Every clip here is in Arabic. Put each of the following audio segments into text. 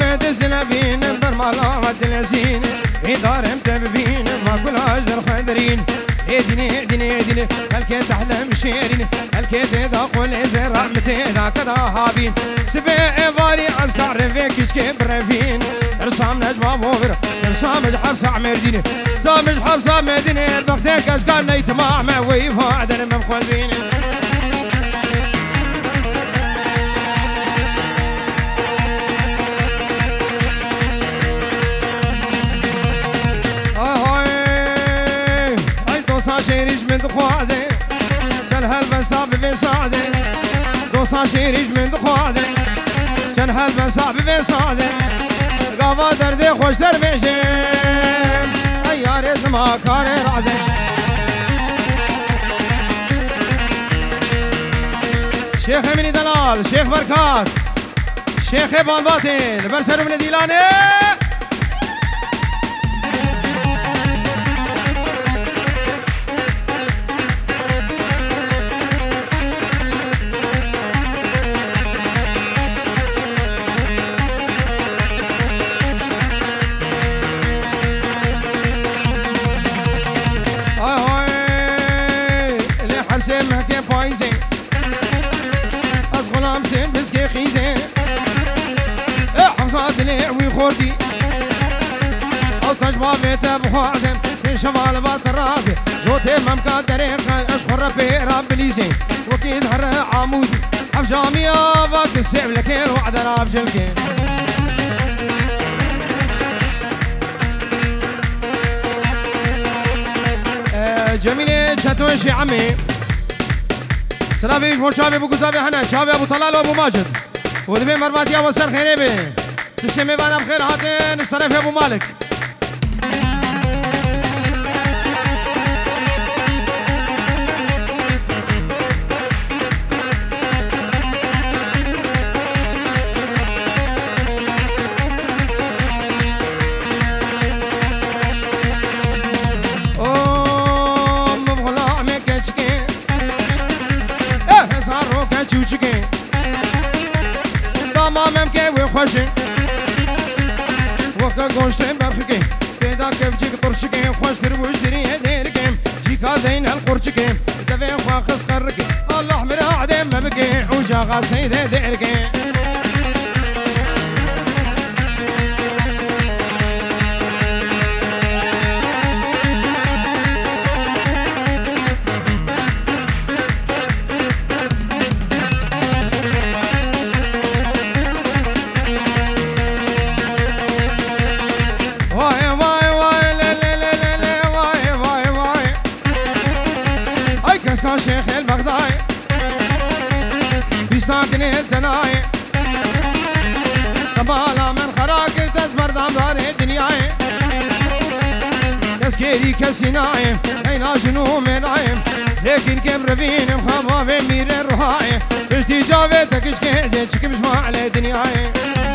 بيت زلبين برمالا ودلزين إدارم تبين ما كل أجر خدرين إدني إدني إدني خلكي تحلم شيرين خلكي تدخل زرع متيدا كدا هابين سبع باري أذكار رفيك يشكي برفين ترسام نجمة بوغر ترسام جحب سعمر ديني سام جحب سعمر ديني بختك أشكال نيتماع ما ويفا عدن ممخول بيني شيريج من دخوازي كان هالبنصاب بفيصازي دوسا شيريج من دخوازي كان هالبنصاب بفيصازي قابا دردي خوش دربيشي اياري زما كاري رازي شيخ اميني دلال شيخ بركات شيخ بانباتين برسلوا من ديلاني سمك بايزين أصغلام سم بسكي خيزين حفظات لي ويخوردي أو تجبا بيتا بخوازم سي شمال بات الرازي جوتي ممكا دريق أشخر في راب ليزين وكيد هر عمودي حفجامي باك السيب لكين وعد راب جلكين جميلة شاتوشي عمي سلامي مو شابي ابو قزابي حنا شابي ابو طلال وابو ماجد ودبي مرباتي ابو سر خيري بي تسلمي بانا بخير هاتي نشترف يا ابو مالك خوشی وقت گوشتم برخی پیدا کفچی قرشی خوش در وش دری درکم جیکا دین القرشی دفع خواخس خرکی الله مرادم مبکی وجا غاسید درکی شيخ البغداي في ساكن التناي قبالا من خراكر تزبر دمدار الدنياي كسكيري كسيناي هينا جنو منايم ساكن كم رفين مخباب مير الرهاي فشتي جاوتك اشكي زين شكي مش ما على دنياي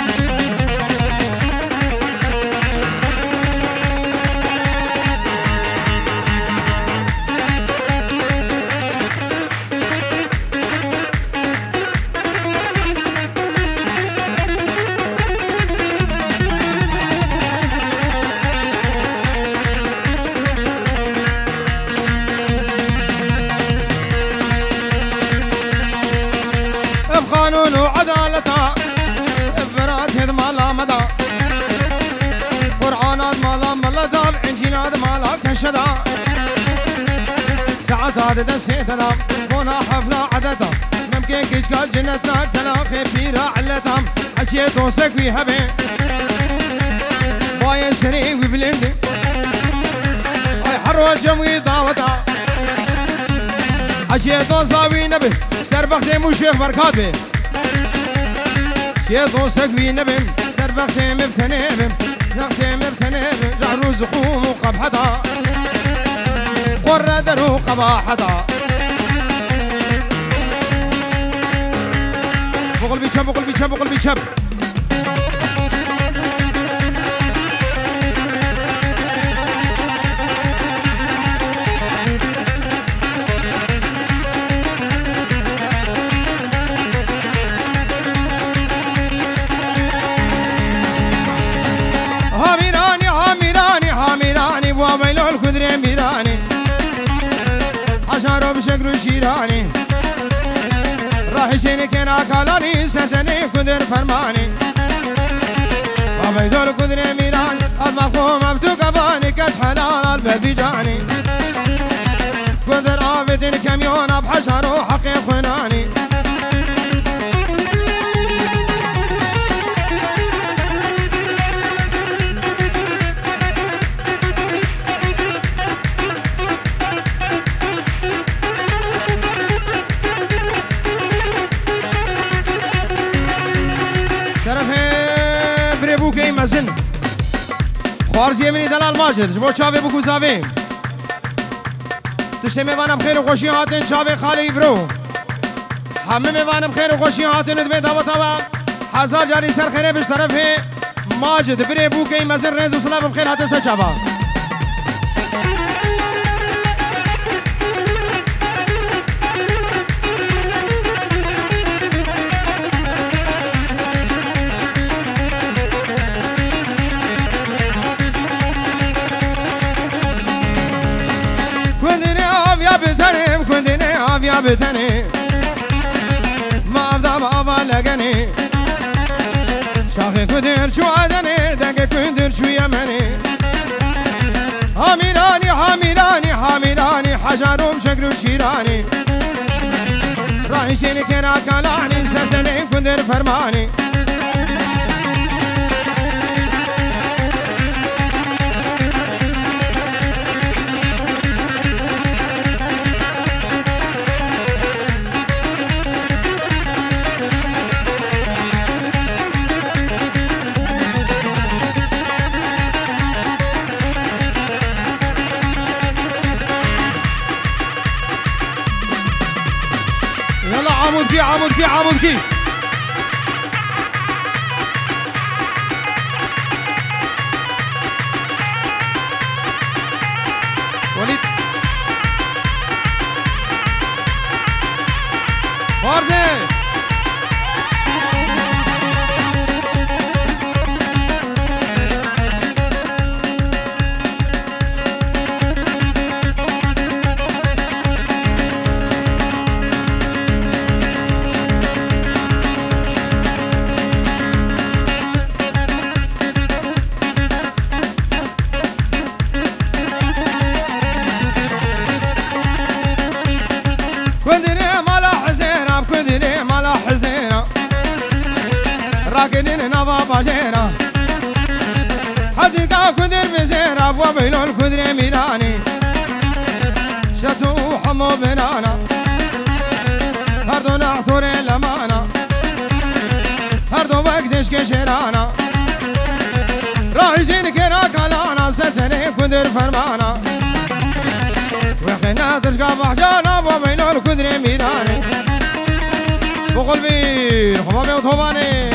قانون وعدالتها افراد هذ مالا مدى قرآنات مالا ملدا انجيلات مالا كنشدا ساعات هذا دسيت دام هنا حفلة عدتها ممكن كشكال جنتها كلا خفيرة علتها حشيت وسك فيها بي باين سري وبلندي اي حروا جموي ضاوتها حشيت وصاوي نبي سربختي مو شيخ بركات بي شيخ وسك بي نبي سربختي مبتنبي نختي مبتنبي جعرو زقوم وقبحتها قرى درو قباحتها بقل بيشب بقل بيشب بقل بيشب كدر ميراني حشارو بشكل شيراني راح يشيني كنا كالاني سجني كدر فرماني وبيدور كدر ميراني أطبخو مفتو كباني كش حلال البابي جاني كدر آفت الكاميون بحشارو حقي خناني بريبوكي مزن خوارزي مني دلال ماجد جبو شافي بوكو زافي تشتي ميوانا بخير وخوشي هاتن شافي خالي برو همه ميوانا بخير وخوشي هاتن دبي دابا طبا هزار جاري سر خيري بش طرفه ماجد بريبوكي مزن ريز وصلاة بخير هاتن سر شافا يا بتني ما أبدا بابا لقني شاخي كدر شو عدني دق كدر شو يمني حاملاني حاملاني حاملاني حجرهم شكل شيراني رايشين كنا كلاني سرسني كدر فرماني عمودكي عمودكي عمودكي وليد فارزي باجينا حجيكا كدر بزيرا وبينو الكدر ميراني شتو حمو بنانا هردو نعثور لمانا هردو وقدش كشيرانا رايجين كنا كلانا سسني كدر فرمانا وخنا تشقى بحجانا وبينو الكدر ميراني بقلبي خبابي وطوباني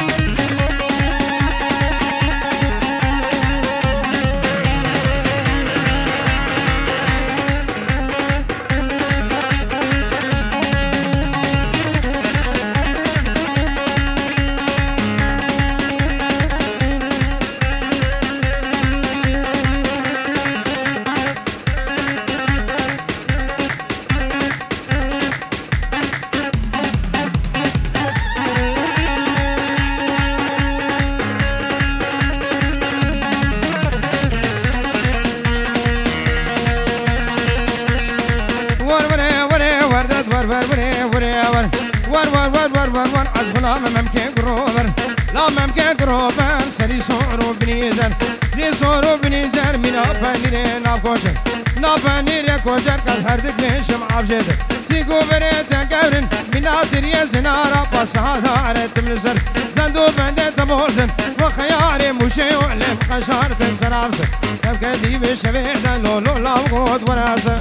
لا ممكن قروبر لا ممكن قروبر سري صورو بنيزر ري صورو بنيزر من أبني نابكوشر نابني كوشر قد هردك نشم عبجدر سيقو بريت قورن من أدري زنارة بس هذا عرت ملزر زندو بندت تبوزن وخياري مشي وعلم قشارة سرابسر تبقى دي بشبيح لولو لا وقود وراسر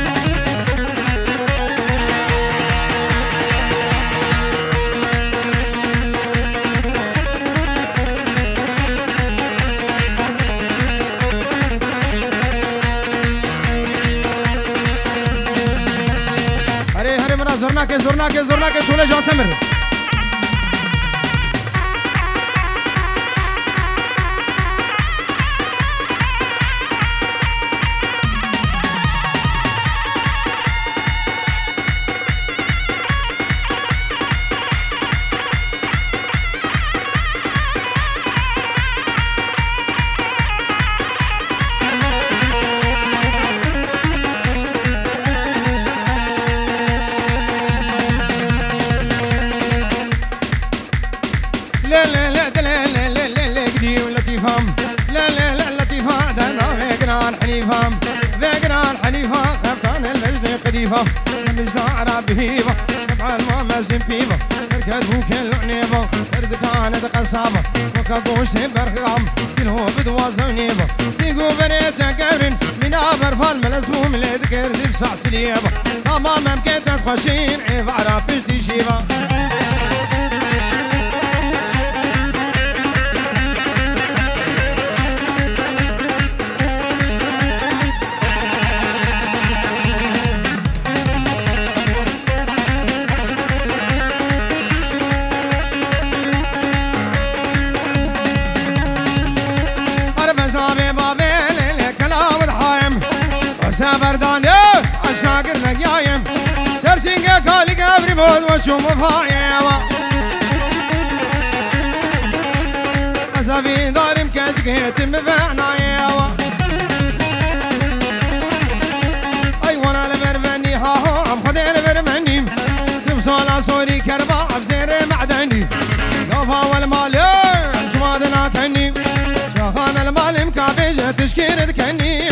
زرنا के शोले जाते मेरे شريفة مجد عرب هيبة نبع الماما زنبيبة ركاد وكل عنيبة فرد كانت قصابة وكاكوش برخام كله بدواز ونيبة سيقو بريتا قبرن من أبر فالملزموم اللي ذكر ذي بسع سليبة تماما مكتت خشين عيب عرب بجدي شيبة سابردان عشاقر نقيايم سرسينجا كالي قبري بود وشوم فايما أسافي دارم كجكيت مبعنايما أي وانا لبربني هاهو عم خدي لبربني تبصولا صوري كربا بزير معدني قفا والمالي جمادنا كني شاخان المال مكابيجة تشكير كني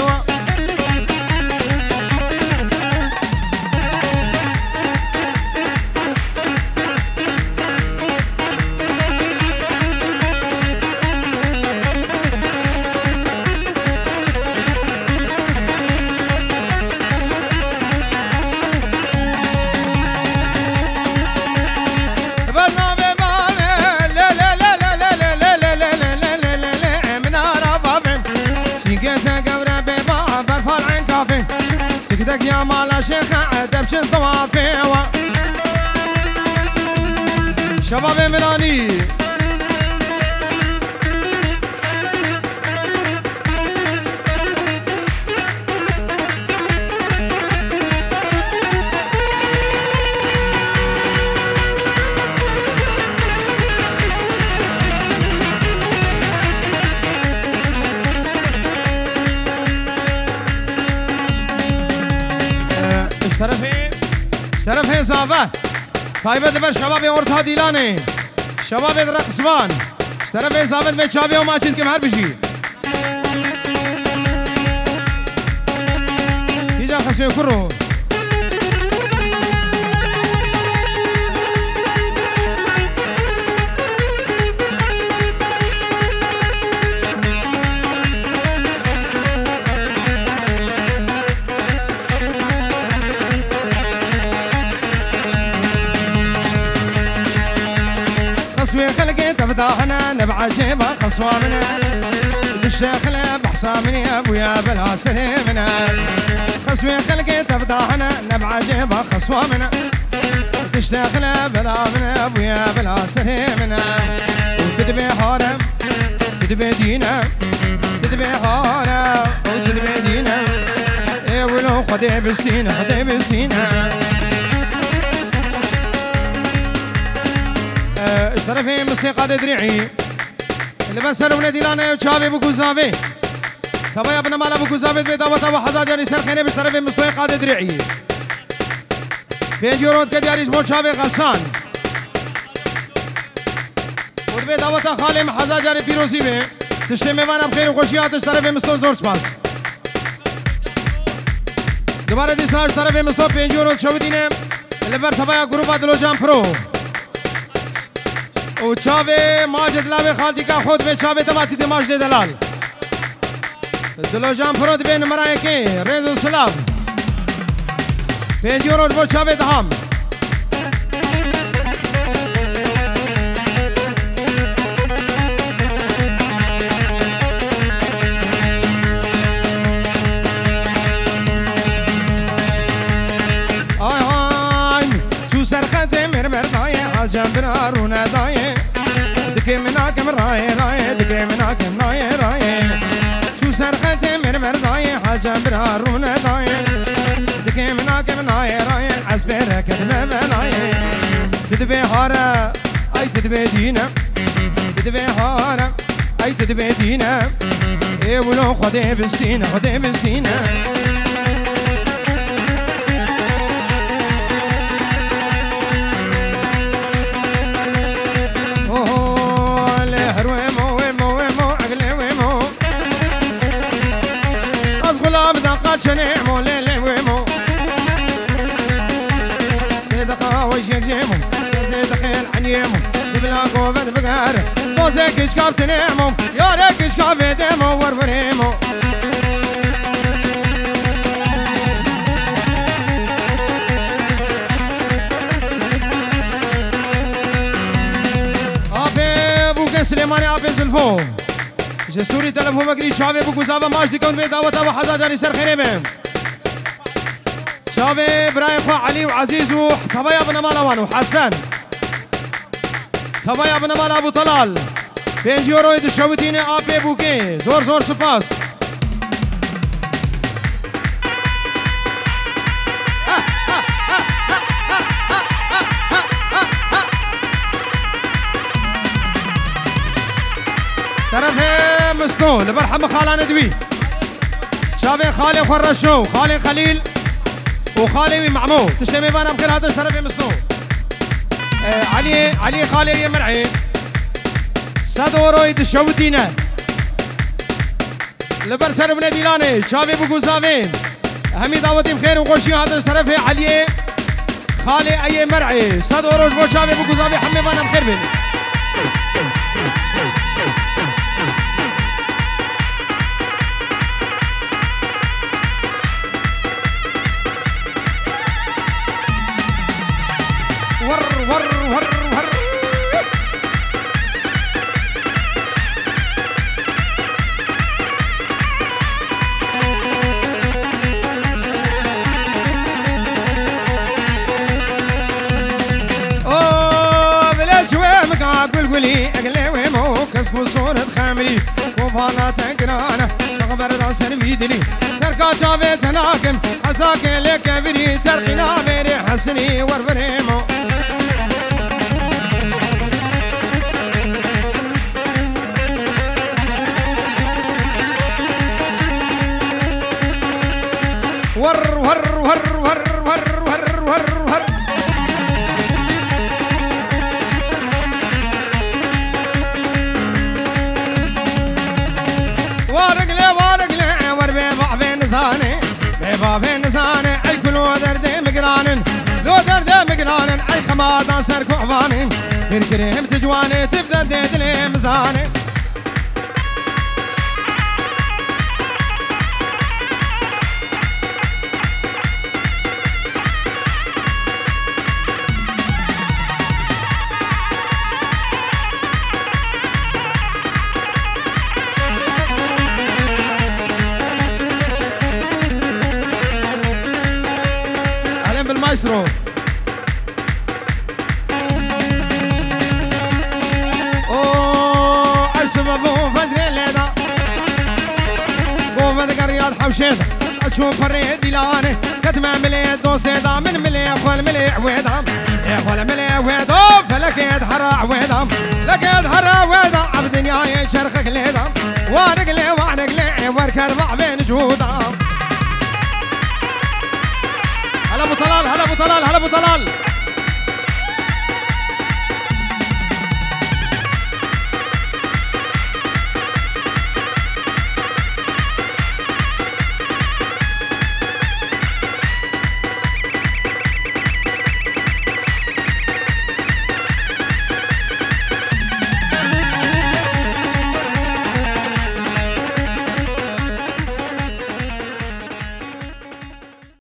سكتك يا مالا شيخ عدبش طوافي شباب ميلاني شرف صافه طيبه دبر شباب اورتا ديلاني شباب رقصوان شرف صافه به چاوی و ماچید که هر بشی اینجا خسمه کرو خصوي خلقي تفتحنا نبع جيبه خصوامنا الشيخنا بحصامني يا ابويا بلا سليمنا خصوي خلقي تفتحنا نبع جيبه خصوامنا الشيخنا بلا من ابويا بلا سليمنا وتدبي حارم تدبي دينا تدبي حارم وتدبي دينا ايه ولو خدي بسينا خدي بسينا شرفي موسيقى دريعي اللي بنسر ولادي لانا وشابي بوكوزافي تبا يا ابن مالا بوكوزافي بداوة وحزاجر سرخيني بشرفي موسيقى دريعي بيجي ورود كدياريش بو شابي غسان ودبي داوة خالي محزاجر بيروزي بي تشتي ميوانا بخير وخوشيات شرفي مستو زور سپاس دوباره ديساج شرفي مستو بيجي ورود شودينه اللي بر تبا يا گروبا دلوجان پرو و چاوه ماجد لاوه خالتی که خود به چاوه تباچی دماغ ده دلال دلو جان پرود به نمرای که ریز و سلاف 5 یورو با چاوه دهم جنبنا رونا دايه دكي مناكم رايه رايه دكي مناكم رايه رايه شو سرقتي من مردايه جنبنا رونا دايه دكي مناكم رايه رايه عسبيرك تدبي بلايه تدبي هارا اي تدبي دينا تدبي هارا اي تدبي دينا ايه ولو خدي بسينا خدي بسينا شنيمو ليلي ويمو جيمهم سيد دخيل عنيمهم بلا قوة بقار دوزك اشكاب تنامهم يا ريك اشكاب ديمو وروريمو سليماني ابي زلفو جسوري تلفو مقري شابي بو زابا ماجدي كون بي دعوه وحدا جاني سر خريبه شابي ابراهيم خو علي وعزيز وطبيا بن مالوان وحسن طبيا بن مال ابو طلال 5 يورو دشوتيني ابي بوكي زور زور سباس طرف مسنو لبرحم خالان دوي شابي خالي خرشو خالي خليل وخالي معمو تسلمي بانا بخير هذا طرف مسنو علي خالي مرعي صدورو يدشوتينا لبرسر بن ديلاني شابي بوغوزافين همي دعوتي بخير وخوشي هذا طرف علي خالي اي مرعي صدورو بو شابي بوغوزافي حمي بانا بخير بيني قولي اقلي ويمو كسكو صورة خامري وفانا تنقرانا شغبر راسن بيدلي تركا شابي تناكم عثاك لك بري ترخينا بيري حسني وربريمو ور ور ور ور ور ور ور ور بابين نزاني اي كلو درد مقرانن لو درد مقرانن اي خمادا سر كعبانن كركريم تجواني تبدا ديدلي مزاني بالمايسترو اوه اسمه بو فجر الليلة بو فجر رياض حوشيدة اشوف الريد لاني كتمة ملي دوسيدة من ملي اخوال ملي عويدة اخوال ملي عويدة فلك يدحر عويدة لك يدحر عويدة عبد دنيا يشرخك ليدة وارقلي وارقلي واركر مع بين جودة هلا ابو طلال هلا ابو طلال هلا ابو طلال